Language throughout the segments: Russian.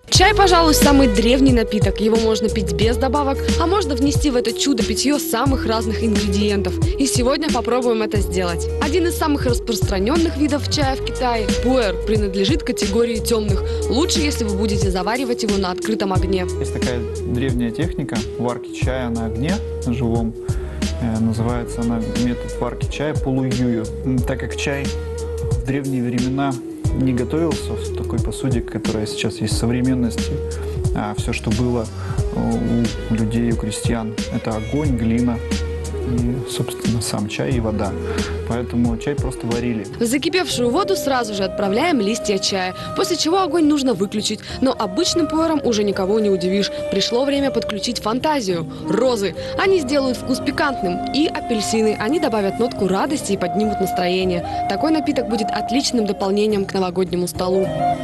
Чай, пожалуй, самый древний напиток. Его можно пить без добавок, а можно внести в это чудо-питье самых разных ингредиентов. И сегодня попробуем это сделать. Один из самых распространенных видов чая в Китае – пуэр, принадлежит категории темных. Лучше, если вы будете заваривать его на открытом огне. Есть такая древняя техника варки чая на огне, на живом. Называется она метод варки чая полуюю. Так как чай в древние времена не готовился в такой посуде, которая сейчас есть в современности, а все, что было у людей, у крестьян, это огонь, глина и, собственно, сам чай и вода. Поэтому чай просто варили. В закипевшую воду сразу же отправляем листья чая, после чего огонь нужно выключить. Но обычным пуэром уже никого не удивишь. Пришло время подключить фантазию. Розы. Они сделают вкус пикантным. И апельсины. Они добавят нотку радости и поднимут настроение. Такой напиток будет отличным дополнением к новогоднему столу.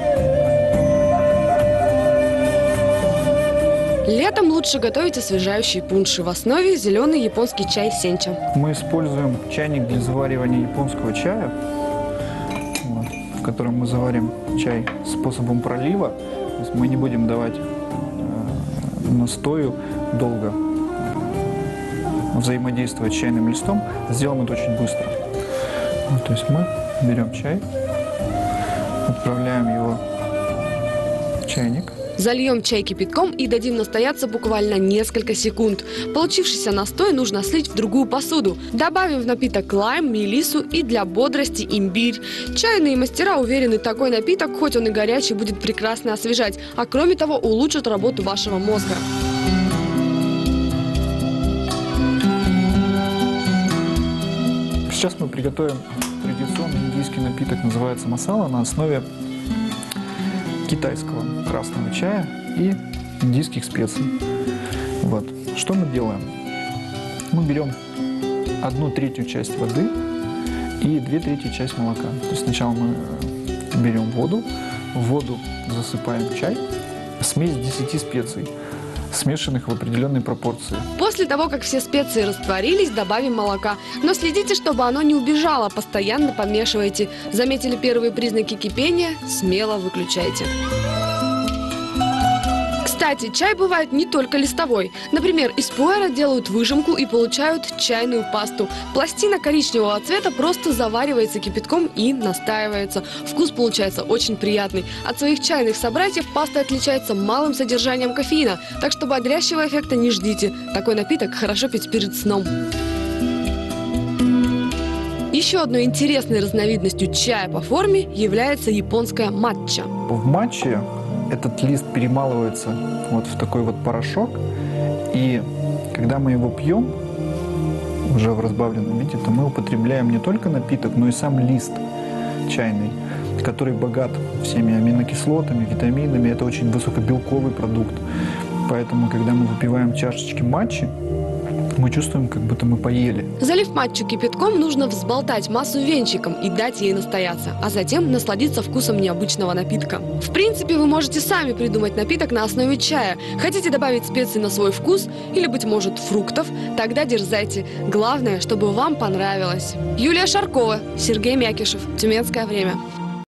Летом лучше готовить освежающие пунши. В основе зеленый японский чай сенча. Мы используем чайник для заваривания японского чая, в котором мы заварим чай способом пролива. То есть мы не будем давать настою долго взаимодействовать с чайным листом. Сделаем это очень быстро. То есть мы берем чай, отправляем его в чайник. Зальем чай кипятком и дадим настояться буквально несколько секунд. Получившийся настой нужно слить в другую посуду. Добавим в напиток лайм, мелиссу и для бодрости имбирь. Чайные мастера уверены, такой напиток, хоть он и горячий, будет прекрасно освежать, а кроме того улучшит работу вашего мозга. Сейчас мы приготовим традиционный индийский напиток, называется масала, на основе китайского красного чая и индийских специй. Вот. Что мы делаем? Мы берем 1/3 часть воды и 2/3 часть молока. То есть сначала мы берем воду, в воду засыпаем чай, смесь 10 специй, смешанных в определенной пропорции. После того, как все специи растворились, добавим молока. Но следите, чтобы оно не убежало, постоянно помешивайте. Заметили первые признаки кипения? Смело выключайте. Кстати, чай бывает не только листовой. Например, из пуэра делают выжимку и получают чайную пасту. Пластина коричневого цвета просто заваривается кипятком и настаивается. Вкус получается очень приятный. От своих чайных собратьев паста отличается малым содержанием кофеина, так что бодрящего эффекта не ждите. Такой напиток хорошо пить перед сном. Еще одной интересной разновидностью чая по форме является японская матча. В матче этот лист перемалывается вот в такой вот порошок, и когда мы его пьем уже в разбавленном виде, то мы употребляем не только напиток, но и сам лист чайный, который богат всеми аминокислотами, витаминами. Это очень высокобелковый продукт. Поэтому, когда мы выпиваем чашечки матчи, мы чувствуем, как будто мы поели. Залив матчу кипятком, нужно взболтать массу венчиком и дать ей настояться, а затем насладиться вкусом необычного напитка. В принципе, вы можете сами придумать напиток на основе чая. Хотите добавить специи на свой вкус или, быть может, фруктов? Тогда дерзайте. Главное, чтобы вам понравилось. Юлия Шаркова, Сергей Мякишев. Тюменское время.